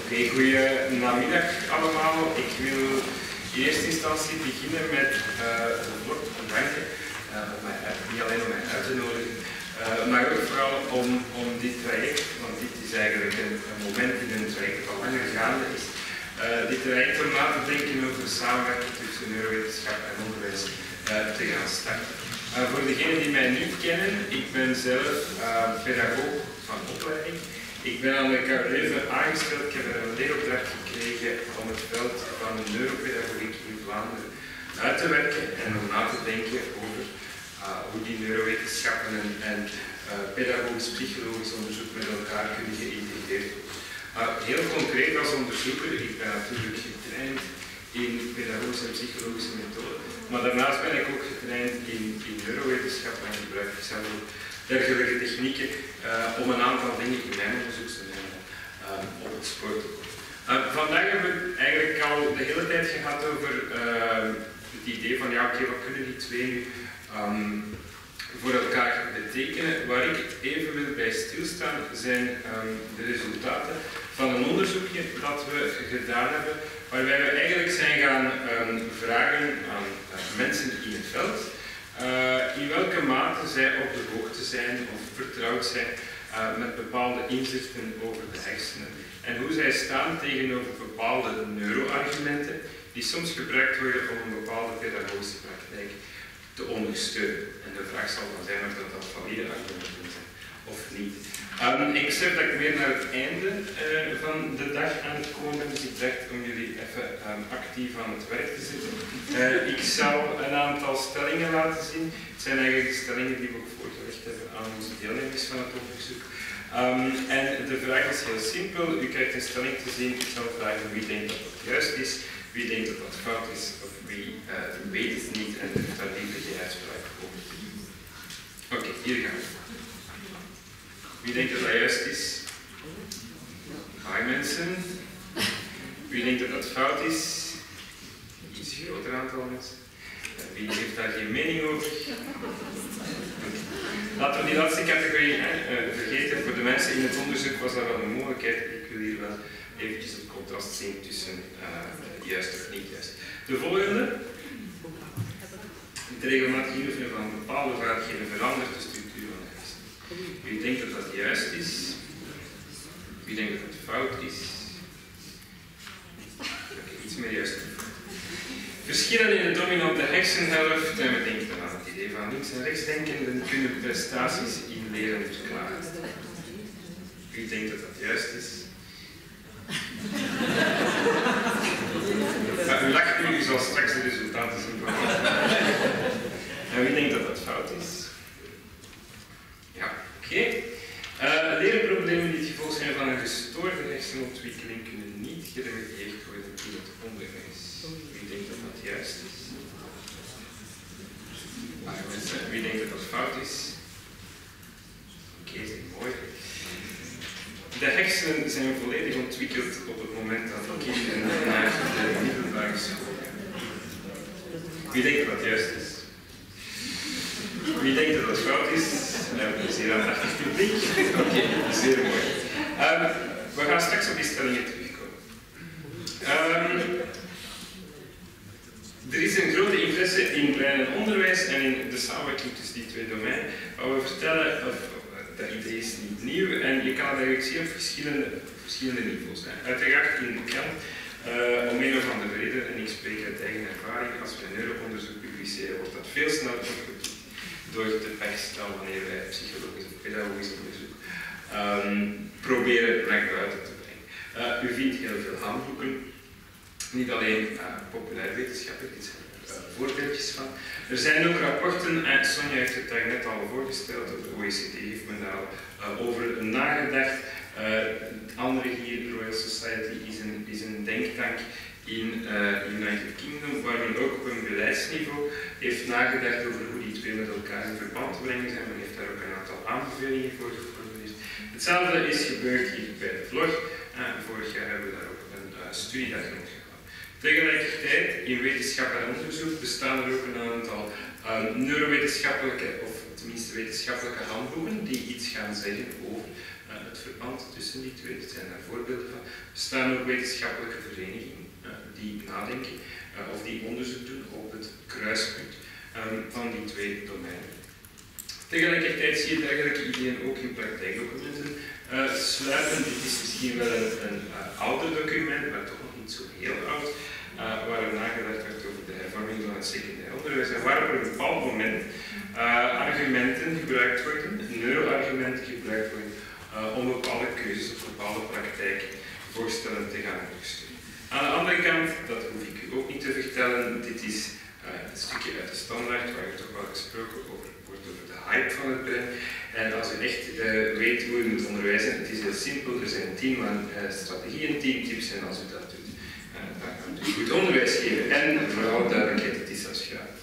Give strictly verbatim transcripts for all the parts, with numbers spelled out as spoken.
Oké, okay, goeie namiddag allemaal. Ik wil in eerste instantie beginnen met uh, de vlog te danken, uh, om mij, niet alleen om mij uit te nodigen, uh, maar ook vooral om, om dit traject, want dit is eigenlijk een, een moment in een traject dat al langer gaande is, uh, dit traject om na te denken over samenwerking tussen neurowetenschap en onderwijs uh, te gaan starten. Uh, voor degenen die mij niet kennen, ik ben zelf uh, pedagoog van opleiding. Ik ben aan de K U Leuven aangesteld, ik heb een leeropdracht gekregen om het veld van de neuropedagogiek in Vlaanderen uit te werken en om na te denken over uh, hoe die neurowetenschappen en, en uh, pedagogisch-psychologisch onderzoek met elkaar kunnen geïntegreerd worden. Uh, heel concreet als onderzoeker, ik ben natuurlijk getraind in pedagogische en psychologische methoden, maar daarnaast ben ik ook getraind in, in neurowetenschap en gebruik ik zelf ook dergelijke technieken uh, om een aantal dingen in mijn onderzoeksdomein uh, op het spoor te komen. Uh, vandaag hebben we het eigenlijk al de hele tijd gehad over uh, het idee van ja, oké, okay, wat kunnen die twee nu um, voor elkaar betekenen. Waar ik even wil bij stilstaan zijn um, de resultaten van een onderzoekje dat we gedaan hebben, waarbij we eigenlijk zijn gaan um, vragen aan uh, mensen in het veld Uh, in welke mate zij op de hoogte zijn of vertrouwd zijn uh, met bepaalde inzichten over de hersenen en hoe zij staan tegenover bepaalde neuroargumenten die soms gebruikt worden om een bepaalde pedagogische praktijk te ondersteunen. En de vraag zal dan zijn of dat, dat valide argumenten zijn of niet. Um, ik besef dat ik meer naar het einde uh, van de dag aan het komen ben, dus ik dacht om jullie even um, actief aan het werk te zetten. Uh, ik zal een aantal stellingen laten zien. Het zijn eigenlijk de stellingen die we ook voorgelegd hebben aan onze deelnemers van het onderzoek. Um, en de vraag is heel simpel. U krijgt een stelling te zien. Ik zal vragen wie denkt dat dat juist is, wie denkt dat dat fout is, of wie uh, weet het niet en durft daar liever geen uitspraak over te doen. Oké, okay, hier gaan we. Wie denkt dat dat juist is? Hi mensen. Wie denkt dat dat fout is? Iets groter aantal mensen. Wie heeft daar geen mening over? Laten we die laatste categorie hè, uh, vergeten. Voor de mensen in het onderzoek was dat wel een mogelijkheid. Ik wil hier wel eventjes het contrast zien tussen uh, juist of niet juist. De volgende. Het regelmatig invoeren van bepaalde vaardigheden verandert de structuur van de hersenen. Wie denkt dat dat juist is? Wie denkt dat het fout is? Okay, iets meer juist. Verschillen in de dominante hersenhelft, en we denken dan aan het idee van links- en rechtsdenkenden, kunnen prestaties in leren verklaren. Wie denkt dat dat juist is? Maar u lacht nu, u zal straks de resultaten zien van. En wie denkt dat dat fout is? Ja, oké. Okay. Uh, leerproblemen die het gevolg zijn van een gestoorde hersenontwikkeling kunnen niet geremedieerd worden in het onderwijs. Wie denkt dat dat juist is? Maar mensen, wie denkt dat dat fout is? Oké, okay, dat is mooi. De hersenen zijn volledig ontwikkeld op het moment dat de kinderen naar de middelbare school gaan. Wie denkt dat dat juist is? Wie denkt dat dat fout is? Uh, zeer aandachtig publiek. Oké, okay, zeer mooi. Um, we gaan straks op die stellingen terugkomen. Um, er is een grote interesse in brein en onderwijs en in de samenwerking tussen die twee domeinen. Wat we vertellen, of, dat idee is niet nieuw en je kan het eigenlijk zien op verschillende, verschillende niveaus. Hè. Uiteraard in de krant, uh, om een of andere reden, en ik spreek uit eigen ervaring, als we een neuroonderzoek publiceren, wordt dat veel sneller opgepikt door de pers dan wanneer wij psychologisch of pedagogisch onderzoek um, proberen naar buiten te brengen. Uh, u vindt heel veel handboeken, niet alleen uh, populair wetenschappelijk, dit zijn er uh, voorbeeldjes van. Er zijn ook rapporten, en Sonja heeft het daar net al voorgesteld, de O E C D heeft men daar al uh, over nagedacht. Uh, het andere hier, Royal Society, is een, is een denktank in uh, United Kingdom, waar men ook op een beleidsniveau heeft nagedacht over hoe die twee met elkaar in verband te brengen zijn. Men heeft daar ook een aantal aanbevelingen voor geformuleerd. Hetzelfde is gebeurd hier bij de vlog. Uh, vorig jaar hebben we daar ook een uh, studiedag rond gehad. Tegelijkertijd, in wetenschap en onderzoek bestaan er ook een aantal uh, neurowetenschappelijke, of tenminste wetenschappelijke handboeken die iets gaan zeggen over uh, het verband tussen die twee. Dat zijn daar voorbeelden van. Er staan ook wetenschappelijke verenigingen uh, die nadenken uh, of die onderzoek doen op het kruispunt um, van die twee domeinen. Tegelijkertijd zie je dergelijke ideeën ook in praktijkdocumenten uh, sluipen. Dit is misschien wel een, een uh, ouder document, maar toch nog niet zo heel oud, uh, waar er nagedacht werd over de hervorming van het secundair onderwijs en waar op een bepaald moment uh, argumenten gebruikt worden, neuroargumenten gebruikt worden, uh, om bepaalde keuzes of bepaalde praktijkvoorstellen te gaan ondersteunen. Aan de andere kant, dat hoef ik u ook niet te vertellen, dit is uh, een stukje uit de standaard waar er toch wel gesproken over wordt over de hype van het brein. En als u echt uh, weet hoe u moet onderwijzen, het is heel simpel, er zijn tien man uh, strategieën, tien tips en als u dat doet, uh, dan kan u goed onderwijs geven. En vooral duidelijkheid, het is als graag.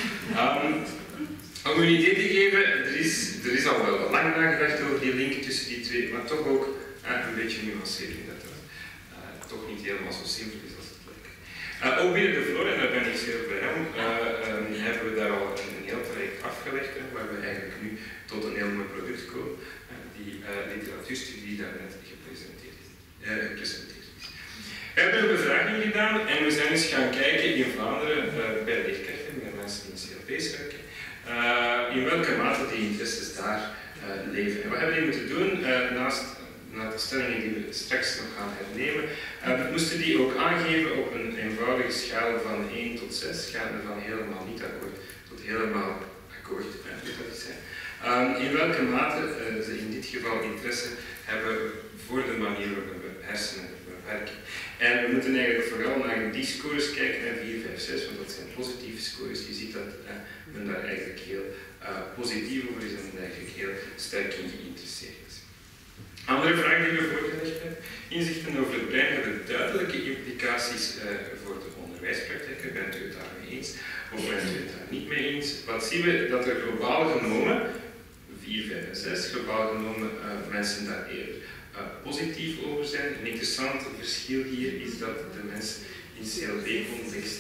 Um, om u een idee te geven, er is, er is al wel lang nagedacht over die link tussen die twee, maar toch ook uh, een beetje nuancering dat het uh, toch niet helemaal zo simpel is als het lijkt. Uh, ook binnen de Vlor, en daar ben ik zeer blij om, uh, um, hebben we daar al een, een heel traject afgelegd, hè, waar we eigenlijk nu tot een heel mooi product komen, uh, die uh, literatuurstudie die daar net gepresenteerd is. Uh, gepresenteerd is. We hebben een bevraging gedaan en we zijn eens gaan kijken in Vlaanderen uh, bij leerkrachten, bij mensen die in C L P's werken, uh, in welke mate die interesses daar uh, leven. En wat hebben die moeten doen, uh, naast na de stellingen die we straks nog gaan hernemen, uh, moesten die ook aangeven op een eenvoudige schaal van één tot zes, gaande van helemaal niet akkoord tot helemaal akkoord, uh, dat is, um, in welke mate uh, ze in dit geval interesse hebben voor de manier waarop we hersenen werken. En we moeten eigenlijk vooral naar die scores kijken, naar vier, vijf, zes, want dat zijn positieve scores. Je ziet dat uh, men daar eigenlijk heel uh, positief over is en men eigenlijk heel sterk in geïnteresseerd is. Andere vraag die we voorgelegd hebben. Inzichten over het brein hebben duidelijke implicaties uh, voor de onderwijspraktijken. Bent u het daarmee eens of bent u het daar niet mee eens? Wat zien we? Dat er globaal genomen, vier, vijf en zes, globaal genomen uh, mensen daar eerder uh, positief over zijn. Een interessant verschil hier is dat de mensen in C L B-context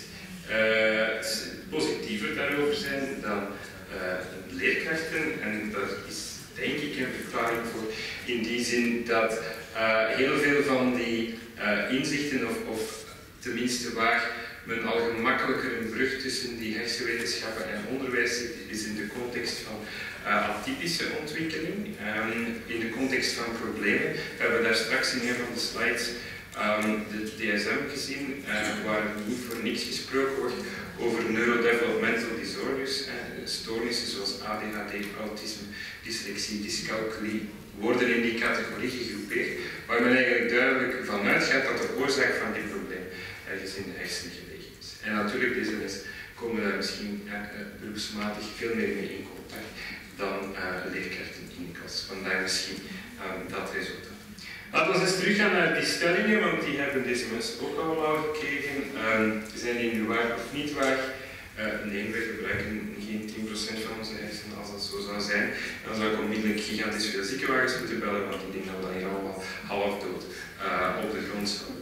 uh, positiever daarover zijn dan uh, leerkrachten. En dat is denk ik een verklaring voor, in die zin dat uh, heel veel van die uh, inzichten, of, of tenminste waar men al gemakkelijker een brug tussen die hersenwetenschappen en onderwijs zit, is in de context van uh, atypische ontwikkeling, um, in de context van problemen. We hebben daar straks in een van de slides um, de D S M gezien, uh, waar niet voor niks gesproken wordt over neurodevelopmental disorders, uh, stoornissen zoals A D H D, autisme, dyslexie, dyscalculie, worden in die categorie gegroepeerd, waar men eigenlijk duidelijk van uitgaat dat de oorzaak van dit probleem ergens in de hersenen gelegen is. En natuurlijk, deze mensen komen daar misschien ja, beroepsmatig veel meer mee in contact dan uh, leerkrachten in de klas. Vandaar misschien um, dat resultaat. Laten we eens teruggaan naar die stellingen, want die hebben deze mensen ook allemaal gekregen. Um, zijn die nu waar of niet waar? Uh, nee, we gebruiken geen tien procent van onze hersenen. Als dat zo zou zijn, dan zou ik onmiddellijk gigantisch veel ziekenwagens moeten bellen, want ik denk dat we dan hier allemaal half dood uh, op de grond zouden.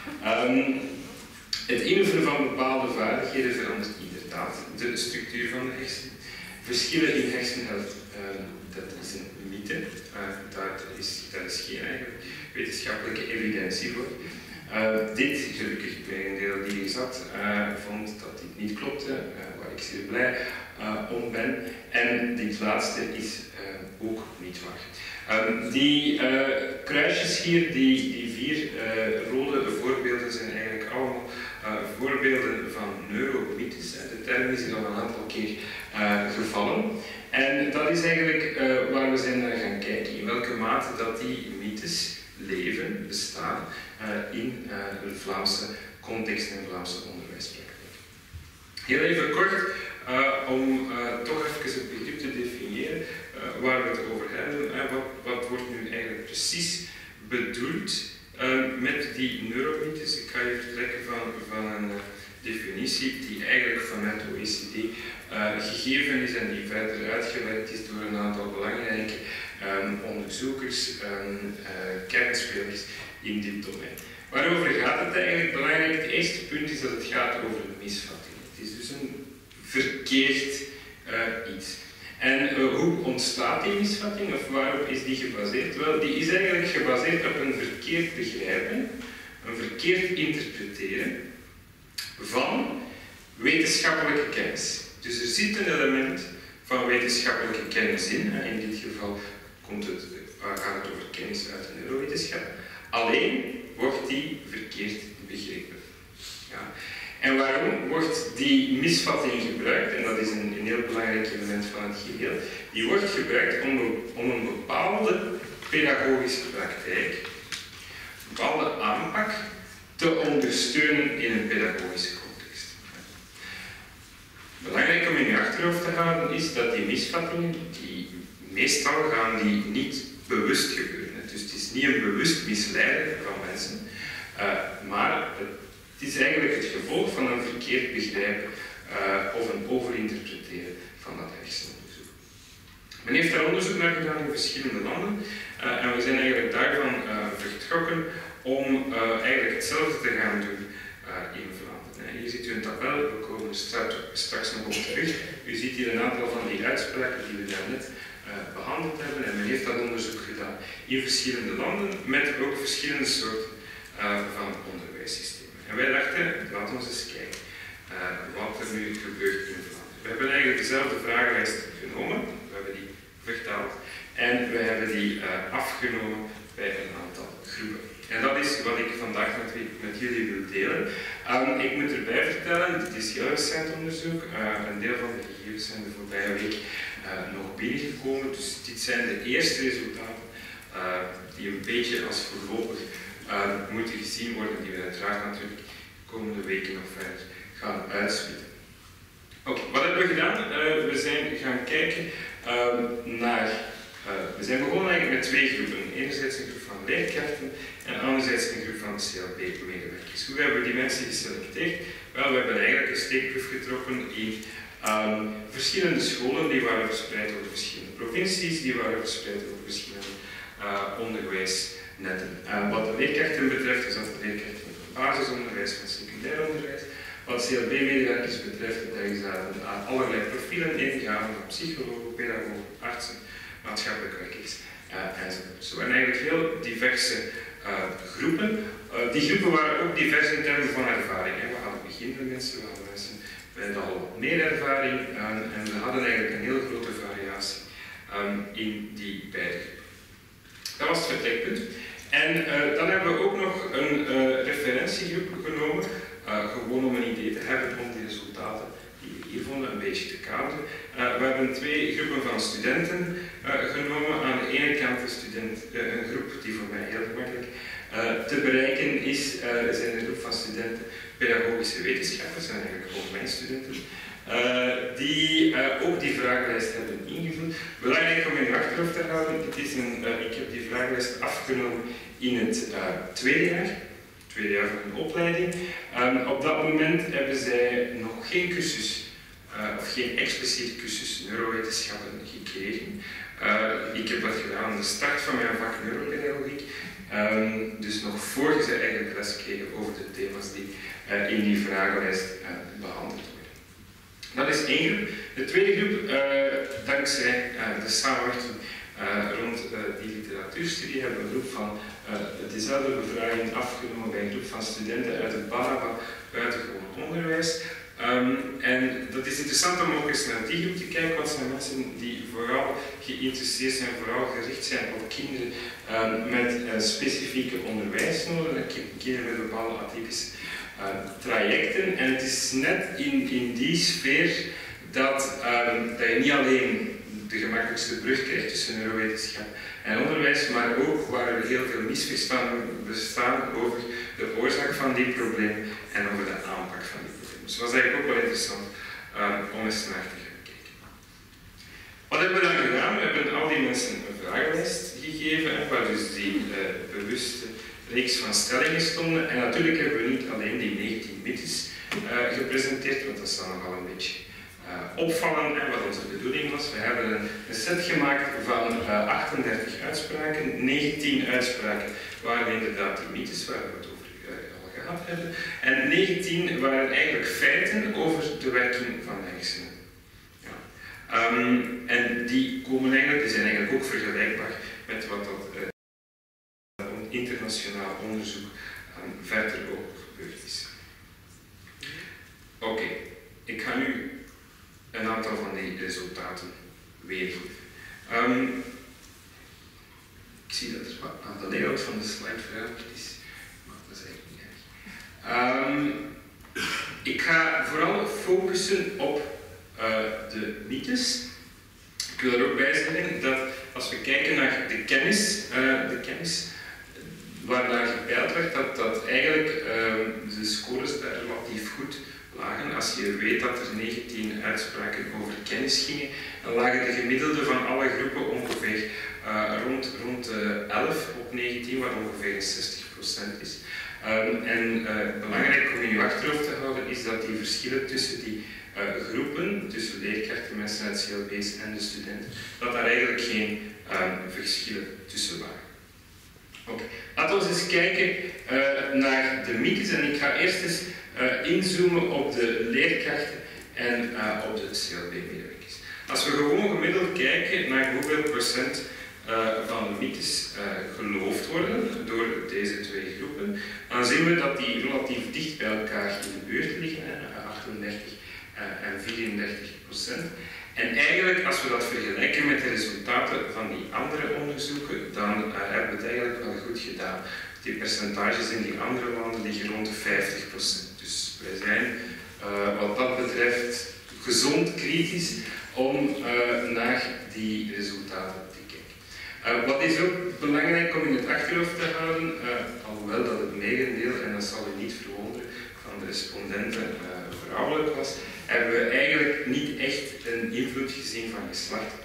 Um, het inoefenen van bepaalde vaardigheden verandert inderdaad de structuur van de hersenen. Verschillen in hersenhelft, uh, dat is een mythe. Uh, daar, is, daar is geen eigenlijk wetenschappelijke evidentie voor. Uh, dit, gelukkig bij een deel die hier zat, uh, vond dat dit niet klopte, uh, waar ik zeer blij uh, om ben. En dit laatste is uh, ook niet waar. Um, die uh, kruisjes hier, die, die vier uh, rode voorbeelden, zijn eigenlijk allemaal uh, voorbeelden van neuromythes. De term is hier al een aantal keer uh, gevallen. En dat is eigenlijk uh, waar we zijn naar gaan kijken, in welke mate dat die mythes leven, bestaan uh, in uh, een Vlaamse context en Vlaamse onderwijspraktijk. Heel even kort, uh, om uh, toch even het begrip te definiëren uh, waar we het over hebben. Uh, wat, wat wordt nu eigenlijk precies bedoeld uh, met die neuromythes? Ik ga je vertrekken van, van een uh, definitie die eigenlijk vanuit de O E C D uh, gegeven is en die verder uitgewerkt is door een aantal belangrijke um, onderzoekers, um, uh, kernspelers in dit domein. Waarover gaat het eigenlijk? Belangrijk, het eerste punt is dat het gaat over een misvatting. Het is dus een verkeerd uh, iets. En uh, hoe ontstaat die misvatting, of waarop is die gebaseerd? Wel, die is eigenlijk gebaseerd op een verkeerd begrijpen een verkeerd interpreteren van wetenschappelijke kennis. Dus er zit een element van wetenschappelijke kennis in. In dit geval komt het, gaat het over kennis uit de neurowetenschap. Alleen wordt die verkeerd begrepen. Ja. En waarom wordt die misvatting gebruikt? En dat is een, een heel belangrijk element van het geheel. Die wordt gebruikt om, om een bepaalde pedagogische praktijk, een bepaalde aanpak te ondersteunen in een pedagogische context. Belangrijk om in je achterhoofd te houden is dat die misvattingen, die meestal gaan die niet bewust gebeuren. Dus het is niet een bewust misleiden van mensen, uh, maar het is eigenlijk het gevolg van een verkeerd begrijpen uh, of een overinterpreteren van dat hersenonderzoek. Men heeft daar onderzoek naar gedaan in verschillende landen uh, en we zijn eigenlijk daarvan uh, vertrokken om uh, eigenlijk hetzelfde te gaan doen uh, in Vlaanderen. Hier ziet u een tabel, we komen er straks, straks nog op terug. U ziet hier een aantal van die uitspraken die we daarnet uh, behandeld hebben en men heeft dat onderzoek gedaan in verschillende landen met ook verschillende soorten uh, van onderwijssystemen. En wij dachten, laten we eens kijken uh, wat er nu gebeurt in Vlaanderen. We hebben eigenlijk dezelfde vragenlijst genomen, we hebben die vertaald en we hebben die uh, afgenomen bij een aantal groepen. En dat is wat ik vandaag met, met jullie wil delen. Um, ik moet erbij vertellen, dit is heel recent onderzoek. Uh, een deel van de gegevens zijn de voorbije week uh, nog binnengekomen. Dus dit zijn de eerste resultaten uh, die een beetje als voorlopig uh, moeten gezien worden, die we uiteraard natuurlijk de komende weken nog verder gaan uitspitten. Oké, okay, wat hebben we gedaan? Uh, we zijn gaan kijken uh, naar... Uh, we zijn begonnen eigenlijk met twee groepen. Enerzijds een groep van leerkrachten en anderzijds een groep van C L B-medewerkers. Hoe hebben we die mensen geselecteerd? Wel, we hebben eigenlijk een steekproef getrokken in um, verschillende scholen die waren verspreid over verschillende provincies, die waren verspreid over verschillende uh, onderwijsnetten. Uh, wat de leerkrachten betreft, is dat de leerkrachten van basisonderwijs, van secundair onderwijs. Wat C L B-medewerkers betreft, daar zaten uh, allerlei profielen in, gaan van psychologen, pedagogen, artsen, maatschappelijk werkers uh, enzovoort. Zo waren eigenlijk heel diverse uh, groepen. Uh, die groepen waren ook divers in termen van ervaring. Hè. We hadden beginnende mensen, we hadden mensen met al wat meer ervaring uh, en we hadden eigenlijk een heel grote variatie um, in die beide groepen. Dat was het vertrekpunt. En uh, dan hebben we ook nog een uh, referentiegroep genomen, uh, gewoon om een idee te hebben om die resultaten die we hier vonden een beetje te kaderen. Uh, we hebben twee groepen van studenten uh, genomen. Aan de ene kant een, student, uh, een groep die voor mij heel gemakkelijk uh, te bereiken is, uh, zijn een groep van studenten pedagogische wetenschappen, dat zijn eigenlijk ook mijn studenten, uh, die uh, ook die vragenlijst hebben ingevuld. Belangrijk om in je achterhoofd te houden, het is een, uh, ik heb die vragenlijst afgenomen in het uh, tweede jaar. tweede jaar van een opleiding. Um, op dat moment hebben zij nog geen cursus, uh, of geen expliciete cursus neurowetenschappen gekregen. Uh, ik heb dat gedaan aan de start van mijn vak neuropedagogiek, um, dus nog voor ze eigenlijk les kregen over de thema's die uh, in die vragenlijst uh, behandeld worden. Dat is één groep. De tweede groep, uh, dankzij uh, de samenwerking Uh, rond uh, die literatuurstudie hebben we een groep van uh, dezelfde bevraging afgenomen bij een groep van studenten uit het BANABA buitengewoon onderwijs. Um, en dat is interessant om ook eens naar die groep te kijken, want het zijn mensen die vooral geïnteresseerd zijn, vooral gericht zijn op kinderen um, met uh, specifieke onderwijsnoden, kinderen met bepaalde atypische uh, trajecten. En het is net in, in die sfeer dat, um, dat je niet alleen de gemakkelijkste brug krijgt tussen neurowetenschap en onderwijs, maar ook waar er heel veel misverstanden bestaan over de oorzaak van die probleem en over de aanpak van die probleem. Dus dat was eigenlijk ook wel interessant uh, om eens naar te gaan kijken. Wat hebben we dan gedaan? We hebben al die mensen een vragenlijst gegeven, hè, waar dus die uh, bewuste reeks van stellingen stonden. En natuurlijk hebben we niet alleen die negentien mythes uh, gepresenteerd, want dat is dan nogal een beetje Uh, opvallen en wat onze bedoeling was. We hebben een, een set gemaakt van uh, achtendertig uitspraken. negentien uitspraken waren inderdaad die mythes waar we het over uh, al gehad hebben. En negentien waren eigenlijk feiten over de werking van de hersenen. Ja. Um, en die komen eigenlijk, die zijn eigenlijk ook vergelijkbaar met wat dat uh, internationaal onderzoek um, verder ook gebeurd is. Oké, okay. Ik ga nu een aantal van die resultaten weergeven. Um, ik zie dat er wat aan de layout van de slide veranderd is, maar dat is eigenlijk niet erg. Um, ik ga vooral focussen op uh, de mythes. Ik wil er ook bij zeggen dat als we kijken naar de kennis, uh, de kennis waar daar gepeild werd, dat, dat eigenlijk uh, de scores daar relatief goed lagen. Als je weet dat er negentien uitspraken over kennis gingen, dan lagen de gemiddelde van alle groepen ongeveer uh, rond, rond uh, elf op negentien, wat ongeveer zestig procent is. Um, en uh, belangrijk om in je achterhoofd te houden is dat die verschillen tussen die uh, groepen, tussen leerkrachten, mensen uit C L B's en de studenten, dat daar eigenlijk geen um, verschillen tussen waren. Oké, okay. Laten we eens kijken uh, naar de mythes en ik ga eerst eens uh, inzoomen op de leerkrachten en uh, op de C L B-medewerkers. Als we gewoon gemiddeld kijken naar hoeveel procent uh, van de mythes uh, geloofd worden door deze twee groepen, dan zien we dat die relatief dicht bij elkaar in de buurt liggen, uh, achtendertig uh, en vierendertig procent. En eigenlijk, als we dat vergelijken met de resultaten van die andere onderzoeken, dan uh, hebben we het eigenlijk wel goed gedaan. Die percentages in die andere landen liggen rond de vijftig procent. Dus wij zijn uh, wat dat betreft gezond kritisch om uh, naar die resultaten te kijken. Uh, wat is ook belangrijk om in het achterhoofd te houden, uh, alhoewel dat het merendeel, en dat zal u niet verwonderen, van de respondenten uh, vrouwelijk was, hebben we eigenlijk niet echt een invloed gezien van geslacht.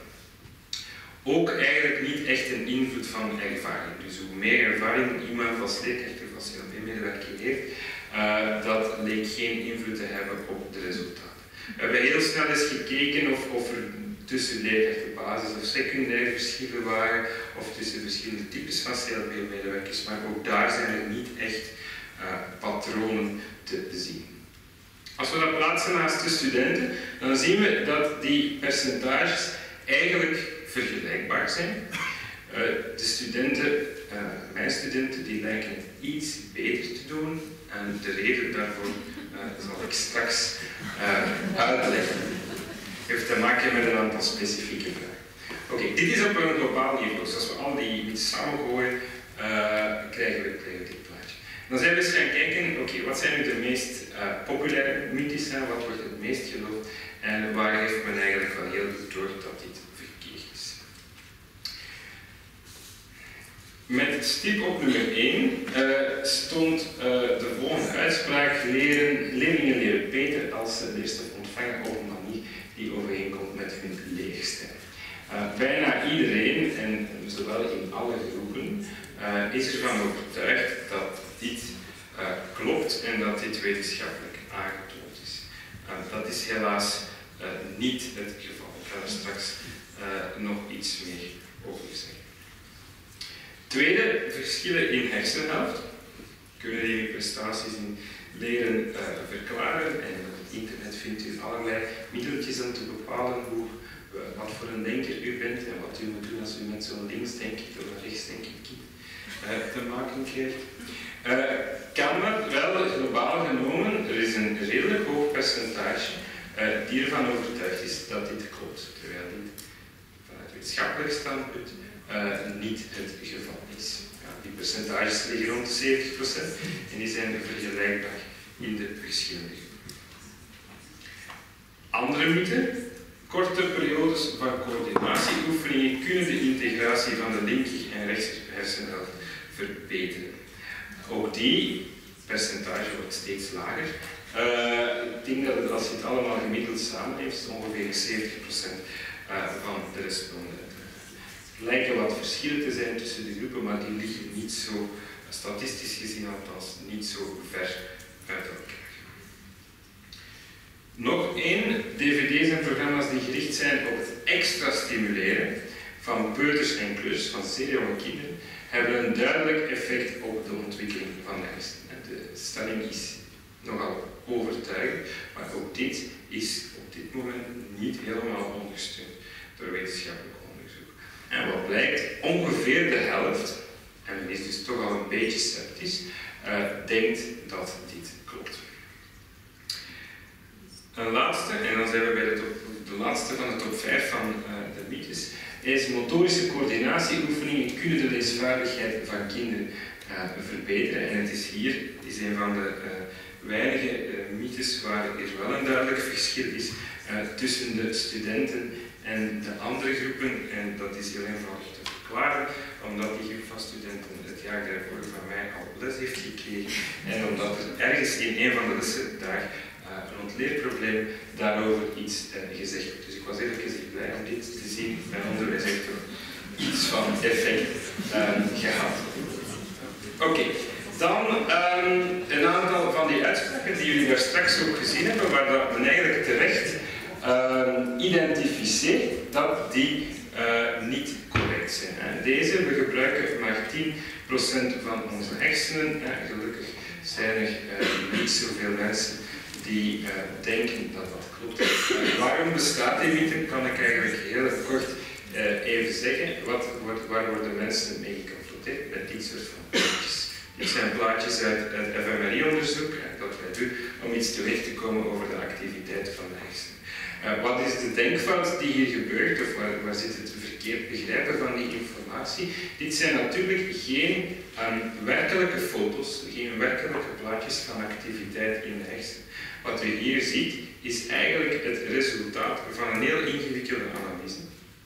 Ook eigenlijk niet echt een invloed van ervaring. Dus hoe meer ervaring iemand als leerkracht of als C L B-medewerker heeft, uh, dat leek geen invloed te hebben op de resultaten. We hebben heel snel eens gekeken of, of er tussen leerkrachten basis of secundair verschillen waren, of tussen verschillende types van C L B-medewerkers, maar ook daar zijn er niet echt uh, patronen te zien. Als we dat plaatsen naast de studenten, dan zien we dat die percentages eigenlijk vergelijkbaar zijn. Uh, de studenten, uh, mijn studenten, die lijken het iets beter te doen en de reden daarvoor uh, zal ik straks uh, uitleggen. Het heeft te maken met een aantal specifieke vragen. Oké, okay, dit is op een globaal niveau, dus als we al die mythes samengooien, uh, krijgen we, krijgen we dit plaatje. Dan zijn we eens gaan kijken, oké, okay, wat zijn nu de meest uh, populaire mythes, hè? Wat wordt het meest geloofd en waar heeft men eigenlijk wel heel goed door dat dit verkeerd is. Met stip op nummer één uh, stond uh, de volgende uitspraak: leren, leerlingen leren beter als ze leerstof ontvangen op een manier die overeenkomt met hun leerstijl. Uh, bijna iedereen, en zowel in alle groepen, uh, is ervan overtuigd dat dit uh, klopt en dat dit wetenschappelijk aangetoond is. Uh, dat is helaas uh, niet het geval. Ik ga er straks uh, nog iets meer over zeggen. Tweede, verschillen in hersenhelft. Kunnen die prestaties in leren uh, verklaren en op het internet vindt u allerlei middeltjes om te bepalen hoe, uh, wat voor een denker u bent en wat u moet doen als u met zo'n linksdenkend of een rechtsdenkend kind uh, te maken krijgt. Uh, kan dat wel globaal genomen, er is een redelijk hoog percentage uh, die ervan overtuigd is dat dit klopt, terwijl dit vanuit wetenschappelijk standpunt uh, niet het geval is. Ja, die percentages liggen rond de zeventig procent en die zijn vergelijkbaar in de verschillende groepen. Andere mythe. Korte periodes van coördinatieoefeningen kunnen de integratie van de linker en rechter hersenhelft verbeteren. Ook die percentage wordt steeds lager. Uh, ik denk dat het, als je het allemaal gemiddeld samenleeft, is ongeveer zeventig procent uh, van de respondenten. Er lijken wat verschillen te zijn tussen de groepen, maar die liggen niet zo, statistisch gezien althans, niet zo ver uit elkaar. Nog één, D V D's en programma's die gericht zijn op het extra stimuleren van peuters en kleuters, van zeer jonge kinderen, hebben een duidelijk effect op de ontwikkeling van de hersenen. De stelling is nogal overtuigend, maar ook dit is op dit moment niet helemaal ondersteund door wetenschappelijk onderzoek. En wat blijkt, ongeveer de helft, en men is dus toch al een beetje sceptisch, uh, uh, denkt dat dit klopt. Een laatste, en dan zijn we bij de, top, de laatste van de top vijf van uh, de mythes, is motorische coördinatieoefeningen kunnen de leesvaardigheid van kinderen uh, verbeteren. En het is hier is een van de uh, weinige uh, mythes waar er wel een duidelijk verschil is uh, tussen de studenten en de andere groepen. En dat is heel eenvoudig te verklaren, omdat die groep van studenten het jaar daarvoor van mij al les heeft gekregen en omdat er ergens in een van de lessen daar uh, rond leerprobleem daarover iets uh, gezegd wordt. Dus ik was eerlijk gezegd blij om dit te zien. Mijn onderwijs heeft er iets van effect um, gehad. Oké, okay. Dan um, een aantal van die uitspraken die jullie daar straks ook gezien hebben, waar dat men eigenlijk terecht um, identificeert dat die uh, niet correct zijn. Hè. Deze, we gebruiken maar tien procent van onze hersenen. Ja, gelukkig zijn er uh, niet zoveel mensen die uh, denken dat dat klopt. Uh, waarom bestaat die mythe? Kan ik eigenlijk heel kort uh, even zeggen. Wat, wat, waar worden mensen mee geconfronteerd? Met dit soort van plaatjes. Dit zijn plaatjes uit het F M R I-onderzoek uh, dat wij doen om iets te weten te komen over de activiteit van de hersenen. Uh, wat is de denkfout die hier gebeurt, of waar, waar zit het verkeerd begrijpen van die informatie? Dit zijn natuurlijk geen um, werkelijke foto's, geen werkelijke plaatjes van activiteit in de hersenen. Wat u hier ziet, is eigenlijk het resultaat van een heel ingewikkelde analyse.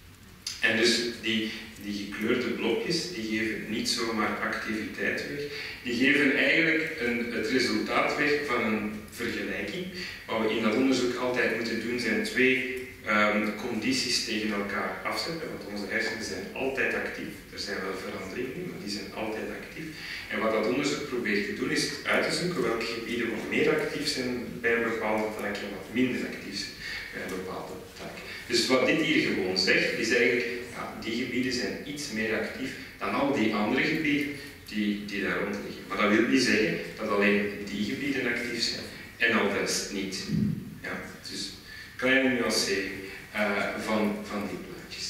En dus die, die gekleurde blokjes, die geven niet zomaar activiteit weg, die geven eigenlijk een, het resultaat weg van een vergelijking. Wat we in dat onderzoek altijd moeten doen, zijn twee um, condities tegen elkaar afzetten, want onze hersenen zijn altijd actief. Er zijn wel veranderingen, maar die zijn altijd actief. En wat dat onderzoek probeert te doen, is uit te zoeken welke gebieden wat meer actief zijn bij een bepaalde taak en wat minder actief zijn bij een bepaalde taak. Dus wat dit hier gewoon zegt, is eigenlijk, ja, die gebieden zijn iets meer actief dan al die andere gebieden die, die daar rond liggen. Maar dat wil niet zeggen dat alleen die gebieden actief zijn en al de rest niet. Ja, dus kleine nuancering uh, van, van die plaatjes.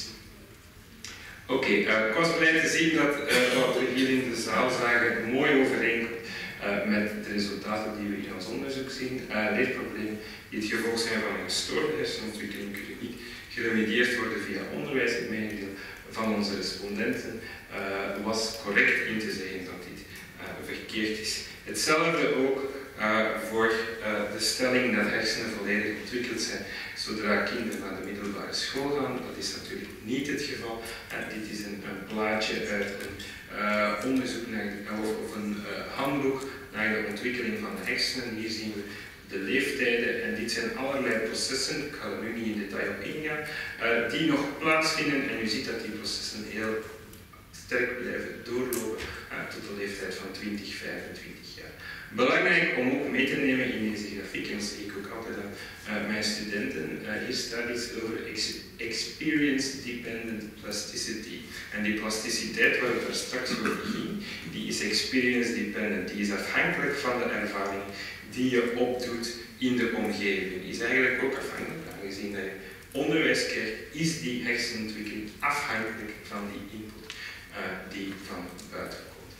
Oké, okay, uh, ik was blij te zien dat uh, wat we hier in de zaal zagen mooi overeenkomt uh, met de resultaten die we in ons onderzoek zien. Uh, leerproblemen die het gevolg zijn van een gestoorde hersenontwikkeling kunnen niet geremedieerd worden via onderwijs. Het merendeel van onze respondenten uh, was correct in te zeggen dat dit uh, verkeerd is. Hetzelfde ook uh, voor uh, de stelling dat hersenen volledig ontwikkeld zijn zodra kinderen naar de middelbare school gaan. Dat is natuurlijk niet het geval. Uh, dit is een, een plaatje uit een uh, onderzoek naar de, of, of een uh, handboek naar de ontwikkeling van de hersenen. Hier zien we de leeftijden en dit zijn allerlei processen, ik ga er nu niet in detail op ingaan, uh, die nog plaatsvinden en u ziet dat die processen heel sterk blijven doorlopen uh, tot de leeftijd van twintig, vijfentwintig jaar. Belangrijk om ook mee te nemen in deze grafiek, en dat zie ik ook altijd aan uh, mijn studenten, uh, hier staat iets over ex experience-dependent plasticity. En die plasticiteit waar het daar straks over ging, die is experience-dependent, die is afhankelijk van de ervaring die je opdoet in de omgeving. Is eigenlijk ook afhankelijk, aangezien dat je onderwijs krijgt, is die hersenontwikkeling afhankelijk van die input uh, die van buiten komt.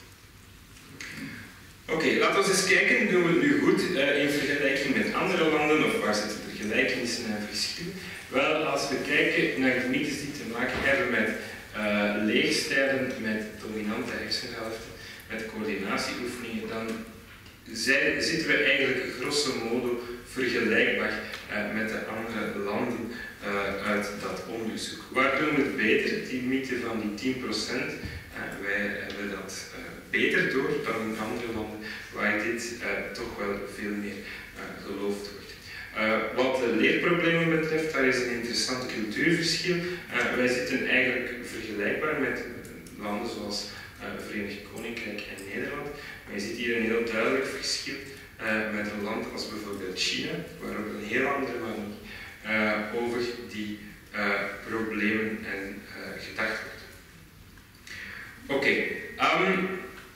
Oké, okay, laten we eens kijken, doen we het nu goed uh, in vergelijking met andere landen, of waar zitten er gelijkenissen en verschillen? Wel, als we kijken naar de mythes die te maken hebben met uh, leerstijlen, met dominante hersenhelften, met coördinatieoefeningen, dan Zij, zitten we eigenlijk grosso modo vergelijkbaar uh, met de andere landen uh, uit dat onderzoek. Waar doen we het beter? Die mythe van die tien procent, uh, wij hebben dat uh, beter door dan in andere landen, waar dit uh, toch wel veel meer uh, geloofd wordt. Uh, wat de leerproblemen betreft, daar is een interessant cultuurverschil. Uh, wij zitten eigenlijk vergelijkbaar met landen zoals uh, Verenigd Koninkrijk en Nederland. Maar je ziet hier een heel duidelijk verschil uh, met een land als bijvoorbeeld China, waar op een heel andere manier uh, over die uh, problemen en uh, gedacht wordt. Oké, okay, um,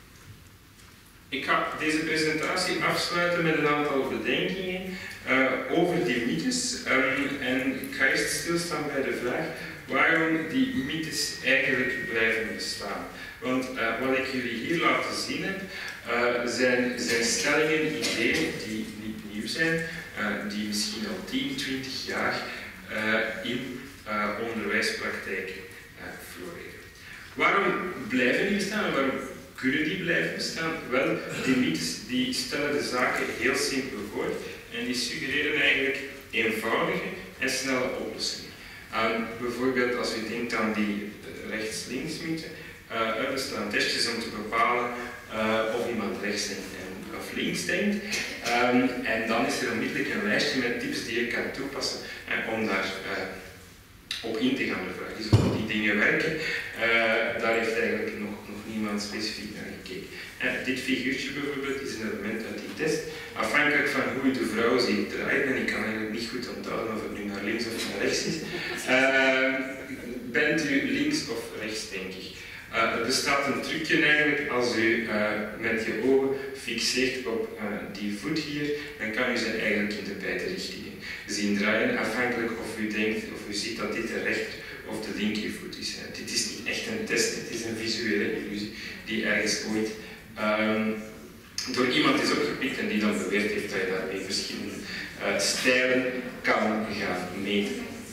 ik ga deze presentatie afsluiten met een aantal bedenkingen uh, over die mythes. Um, en ik ga eerst stilstaan bij de vraag waarom die mythes eigenlijk blijven bestaan. Want uh, wat ik jullie hier laten zien heb, uh, zijn, zijn stellingen, ideeën die niet nieuw zijn, uh, die misschien al tien, twintig jaar uh, in uh, onderwijspraktijk uh, floreren. Waarom blijven die bestaan en waarom kunnen die blijven bestaan? Wel, die mythes die stellen de zaken heel simpel voor en die suggereren eigenlijk eenvoudige en snelle oplossingen. Uh, bijvoorbeeld als je denkt aan die rechts-links mythe, uh, er bestaan testjes om te bepalen uh, of iemand rechts denkt en, of links denkt. Um, en dan is er onmiddellijk een lijstje met tips die je kan toepassen uh, om daar uh, op in te gaan. De vraag is of die dingen werken. Uh, daar heeft eigenlijk nog, nog niemand specifiek naar gekeken. Uh, dit figuurtje bijvoorbeeld is een element uit die test. Afhankelijk van hoe je de vrouw ziet draaien, en ik kan eigenlijk niet goed onthouden of het nu naar links of naar rechts is, uh, bent u links of rechts, denk ik. Uh, er bestaat een trucje eigenlijk, als u uh, met je ogen fixeert op uh, die voet hier, dan kan u ze eigenlijk in de beide richtingen zien draaien, afhankelijk of u denkt of u ziet dat dit de rechter of de linkervoet is. Uh, dit is niet echt een test, het is een visuele illusie die ergens ooit um, door iemand is opgepikt en die dan beweerd heeft dat je daarmee verschillende uh, stijlen kan gaan meten.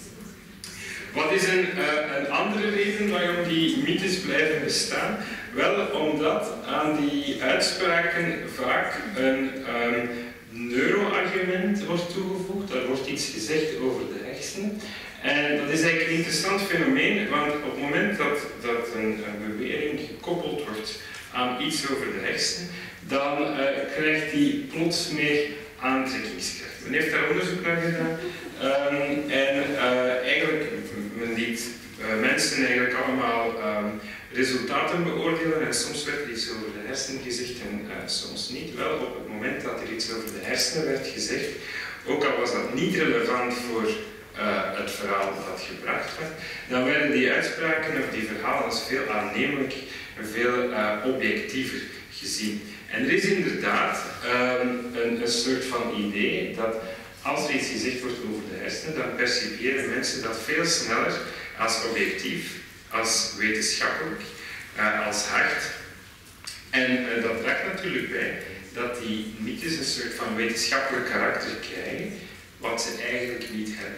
Wat is een, uh, een andere reden waarom die mythes blijven bestaan? Wel, omdat aan die uitspraken vaak een um, neuroargument wordt toegevoegd. Er wordt iets gezegd over de hersenen. En dat is eigenlijk een interessant fenomeen, want op het moment dat, dat een, een bewering gekoppeld wordt aan iets over de hersenen, dan uh, krijgt die plots meer aantrekkingskracht. Men heeft daar onderzoek naar gedaan um, en uh, eigenlijk men liet uh, mensen eigenlijk allemaal um, resultaten beoordelen en soms werd er iets over de hersenen gezegd en uh, soms niet. Wel, op het moment dat er iets over de hersenen werd gezegd, ook al was dat niet relevant voor uh, het verhaal dat gebracht werd, dan werden die uitspraken of die verhalen als veel aannemelijker en veel uh, objectiever gezien. En er is inderdaad um, een, een soort van idee dat als er iets gezegd wordt over de hersenen, dan percipiëren mensen dat veel sneller als objectief, als wetenschappelijk, uh, als hard. En uh, dat draagt natuurlijk bij dat die mythes een soort van wetenschappelijk karakter krijgen, wat ze eigenlijk niet hebben.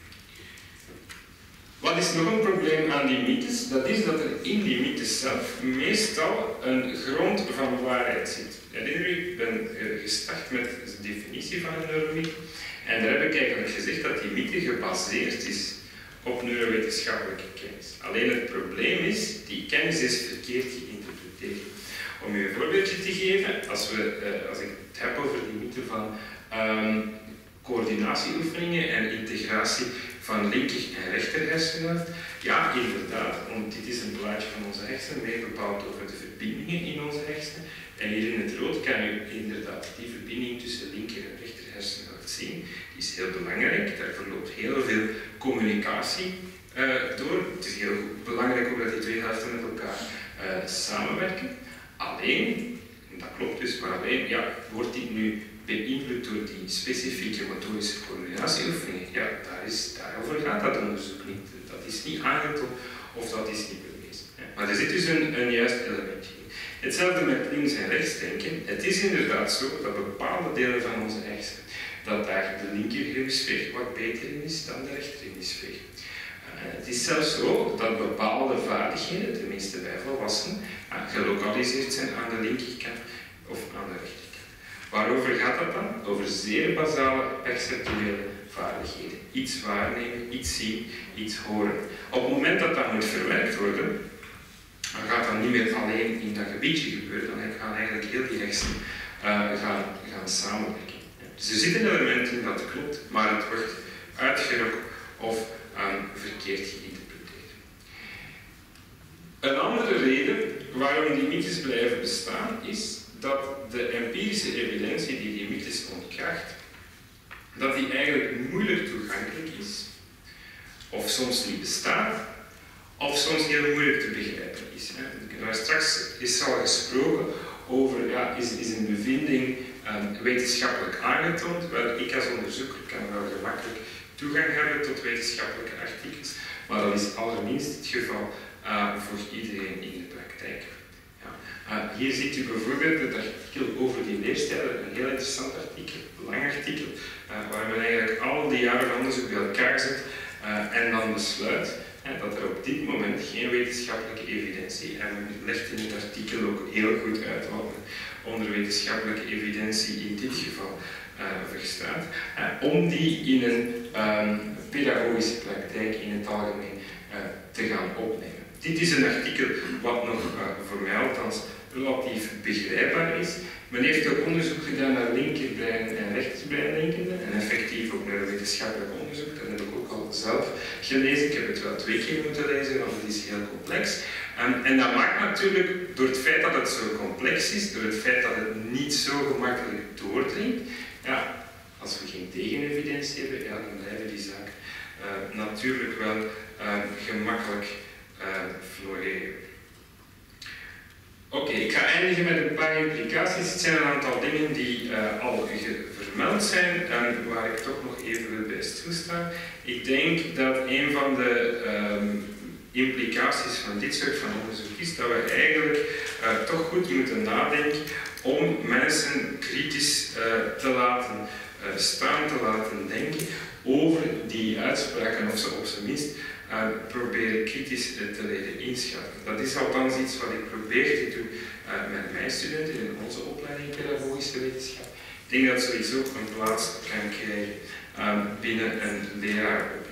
Wat is nog een probleem aan die mythes? Dat is dat er in die mythes zelf meestal een grond van waarheid zit. Herinner u, ik ben gestart met de definitie van een neuromythe. En daar heb ik eigenlijk gezegd dat die mythe gebaseerd is op neurowetenschappelijke kennis. Alleen het probleem is, die kennis is verkeerd geïnterpreteerd. Om u een voorbeeldje te geven, als, we, uh, als ik het heb over die mythe van um, coördinatieoefeningen en integratie van linker en rechter hersenhelft. Ja, inderdaad, want dit is een plaatje van onze hersenen, meer bepaald over de verbindingen in onze hersenen. En hier in het rood kan u inderdaad die verbinding tussen linker en rechter hersenhelft zien. Die is heel belangrijk, daar verloopt heel veel communicatie uh, door. Het is heel belangrijk ook dat die twee helften met elkaar uh, samenwerken. Alleen, en dat klopt dus, maar alleen, ja, wordt dit nu beïnvloed door die specifieke motorische coördinatieoefeningen? Ja, daar is, daarover gaat dat onderzoek niet. Dat is niet aangetoond of dat is niet bewezen. Maar er zit dus een, een juist elementje in. Hetzelfde met links en rechts denken. Het is inderdaad zo dat bepaalde delen van onze hersenen, dat daar de linkerhemisfeer wat beter in is dan de rechterhemisfeer. Uh, het is zelfs zo dat bepaalde vaardigheden, tenminste bij volwassenen, uh, gelokaliseerd zijn aan de linkerkant of aan de rechterkant. Waarover gaat dat dan? Over zeer basale perceptuele vaardigheden. Iets waarnemen, iets zien, iets horen. Op het moment dat dat moet verwerkt worden, dan gaat dat niet meer alleen in dat gebiedje gebeuren, dan gaan eigenlijk heel die hersenen uh, gaan, gaan samenwerken. Dus er zit een element in dat klopt, maar het wordt uitgerokt of um, verkeerd geïnterpreteerd. Een andere reden waarom die mythes blijven bestaan is dat de empirische evidentie die die mythes ontkracht, dat die eigenlijk moeilijk toegankelijk is, of soms niet bestaat, of soms heel moeilijk te begrijpen is. Daar straks is al gesproken over, ja, is, is een bevinding um, wetenschappelijk aangetoond? Wel, ik als onderzoeker kan wel gemakkelijk toegang hebben tot wetenschappelijke artikels, maar dat is allerminst het geval uh, voor iedereen in de praktijk. Ja. Uh, hier ziet u bijvoorbeeld het artikel over die leerstijlen, een heel interessant artikel, lang artikel, uh, waar men eigenlijk al die jaren van onderzoek bij elkaar zet uh, en dan besluit uh, dat er op dit moment geen wetenschappelijke evidentie, en men legt in het artikel ook heel goed uit wat men onder wetenschappelijke evidentie in dit geval uh, verstaat, uh, om die in een um, pedagogische praktijk in het algemeen uh, te gaan opnemen. Dit is een artikel wat nog uh, voor mij althans relatief begrijpbaar is. Men heeft ook onderzoek gedaan naar linkerbrein en rechterbrein-linkenden en effectief ook naar wetenschappelijk onderzoek. Dat heb ik ook al zelf gelezen. Ik heb het wel twee keer moeten lezen, want het is heel complex. Um, en dat maakt natuurlijk, door het feit dat het zo complex is, door het feit dat het niet zo gemakkelijk doordringt, ja, als we geen tegenevidentie hebben, ja, dan blijven die zaak uh, natuurlijk wel uh, gemakkelijk uh, floreren. Oké, okay, ik ga eindigen met een paar implicaties. Het zijn een aantal dingen die uh, al vermeld zijn en waar ik toch nog even wil bij stilstaan. Ik denk dat een van de um, implicaties van dit soort van onderzoek is dat we eigenlijk uh, toch goed moeten nadenken om mensen kritisch uh, te laten uh, staan, te laten denken over die uitspraken, of ze op zijn minst uh, proberen kritisch uh, te leren inschatten. Dat is althans iets wat ik probeer te doen uh, met mijn studenten in onze opleiding pedagogische wetenschap. Ik denk dat zoiets ook een plaats kan krijgen uh, binnen een leraaropleiding.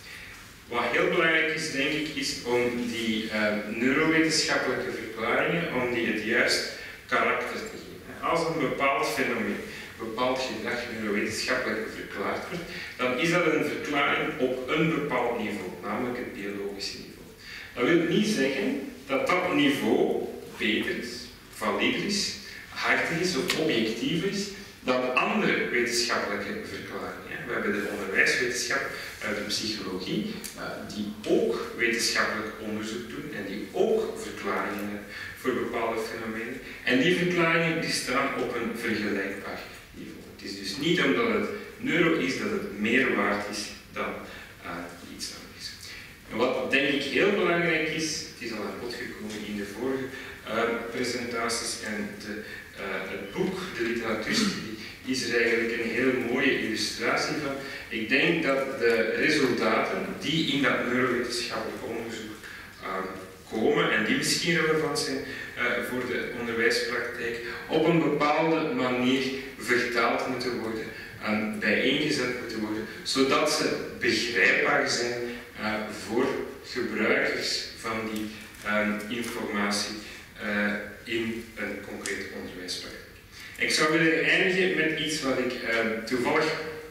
Wat heel belangrijk is, denk ik, is om die uh, neurowetenschappelijke verklaringen, om die het juist karakter te geven. Als een bepaald fenomeen, een bepaald gedrag neurowetenschappelijk verklaard wordt, dan is dat een verklaring op een bepaald niveau, namelijk het biologische niveau. Dat wil niet zeggen dat dat niveau beter is, valider is, harder is of objectiever is dan andere wetenschappelijke verklaringen. We hebben de onderwijswetenschap uit de psychologie, die ook wetenschappelijk onderzoek doen en die ook verklaringen hebben voor bepaalde fenomenen. En die verklaringen die staan op een vergelijkbaar niveau. Het is dus niet omdat het neuro is dat het meer waard is dan uh, iets anders. En wat denk ik heel belangrijk is, het is al aan bod gekomen in de vorige uh, presentaties en de, uh, het boek, de literatuurstudie, is er eigenlijk een heel mooie illustratie van. Ik denk dat de resultaten die in dat neurowetenschappelijk onderzoek uh, komen en die misschien relevant zijn uh, voor de onderwijspraktijk, op een bepaalde manier vertaald moeten worden, uh, bijeengezet moeten worden, zodat ze begrijpbaar zijn uh, voor gebruikers van die uh, informatie uh, in een concrete onderwijspraktijk. Ik zou willen eindigen met iets wat ik uh, toevallig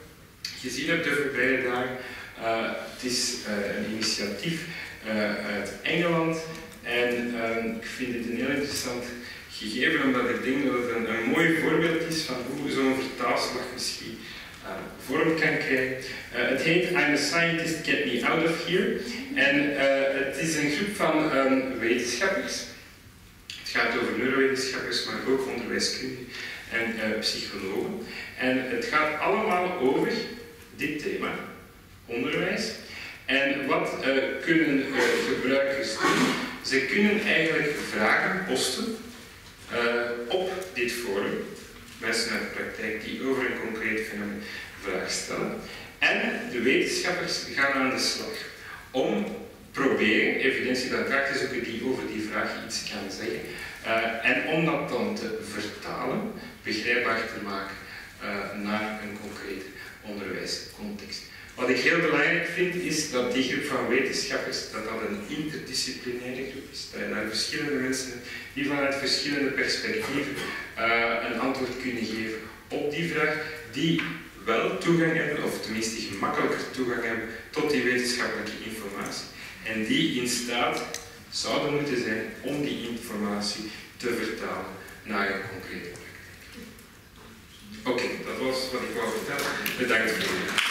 gezien heb de voorbije dagen. Uh, het is uh, een initiatief uh, uit Engeland en uh, ik vind het een heel interessant gegeven omdat ik denk dat het een, een mooi voorbeeld is van hoe zo'n vertaalslag misschien uh, vorm kan krijgen. Uh, het heet I'm a Scientist, Get Me Out of Here en uh, het is een groep van um, wetenschappers. Het gaat over neurowetenschappers, maar ook onderwijskundigen en uh, psychologen. En het gaat allemaal over dit thema, onderwijs. En wat uh, kunnen uh, gebruikers doen? Ze kunnen eigenlijk vragen posten uh, op dit forum. Mensen uit de praktijk die over een concreet fenomeen vraag stellen. En de wetenschappers gaan aan de slag om proberen evidentie bij elkaar te zoeken die over die vraag iets kan zeggen. Uh, en om dat dan te vertalen, begrijpbaar te maken uh, naar een concrete onderwijscontext. Wat ik heel belangrijk vind is dat die groep van wetenschappers dat dat een interdisciplinaire groep is. Dat je daar verschillende mensen die vanuit verschillende perspectieven uh, een antwoord kunnen geven op die vraag, die wel toegang hebben, of tenminste gemakkelijker toegang hebben tot die wetenschappelijke informatie. En die in staat zouden moeten zijn om die informatie te vertalen naar een concrete praktijk. Oké, okay, dat was wat ik wou vertellen. Bedankt voor het